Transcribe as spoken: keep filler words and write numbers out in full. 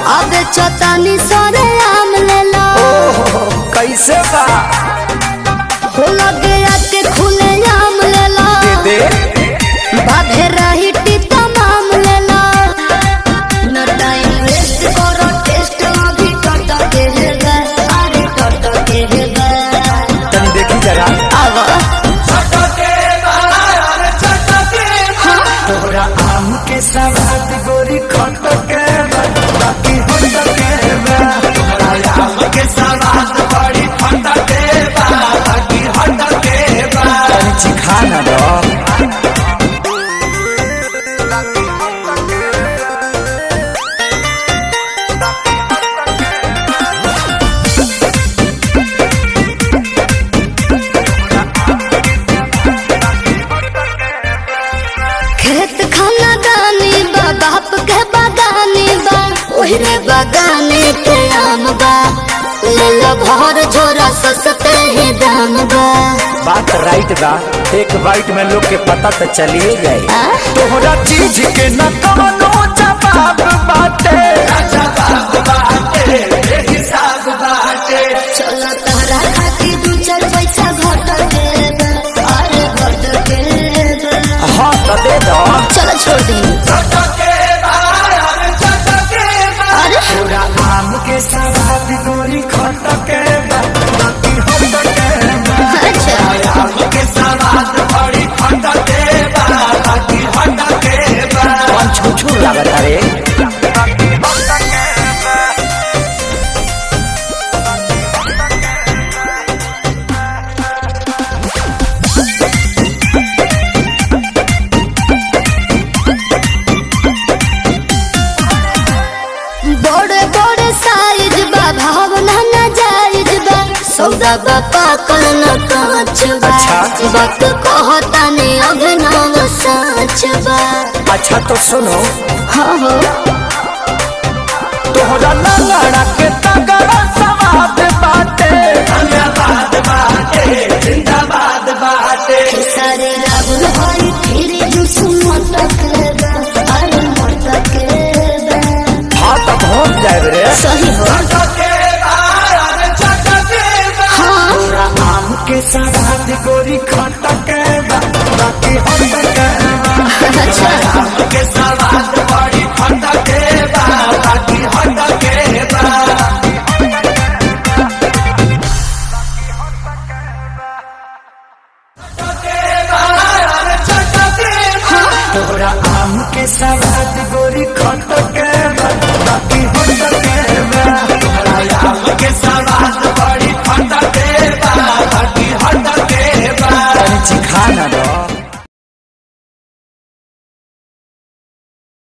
अब चतानी सरे आम ले लो। कैसे बा हो लगे आके खुले आम ले लो। दे बाधे रही टीता माम ले लो। न टाइम वेस्ट करो टेस्ट अभी टट के हेगा। अरे टट के हेगा तन देखी जरा आवा तोरा आम के सवाद गोरी खट के बाकी हट के तोरा आम के सवाद बड़ी खट के बाकी हट के तनी चिखा ना दो खेत खाना दानी बा बाप के बागानी बा ओहरे बागाने के आम बा ले लो भर झोरा सस्ते ही दाम बा। बात राइट बा एक बाइट में लोग के पता तो चलिए जाए आ? तोहरा चीज के न कवनो जवाब बाटे चलो तहरा खाती दू चार पैसा घट के बा। अरे घट के बा। हाँ तो दे दो चलो छोड़ दी। अरे तोरा आम के सवाद गोरी खट के बाकी हट के अच्छा आम के सवाद बड़ी खट के बाकी हट के कौन छू छू लागत रे बड़े बड़े साइज बा भावना न जायज बा सौदा बापा करना कांच बा। अच्छा। वक्त कहता ने अभिनव साच बा। अच्छा तो सुनो हाँ हो तोहरा लंगड़ा के तगड़ा सवाद बाटे जिंदाबाद बाटे जिंदाबाद बाटे सारे राहुल भाई फिर जुस मटक बा। अरे मटक बा। हाँ तो पहुँच जाए रे सही हो हाँ तोरा आम के सवाद गोरी खट के बाकी हट के अच्छा आम के सवाद बड़ी खट के बाकी हट के तोरा आम के सवाद गोरी खट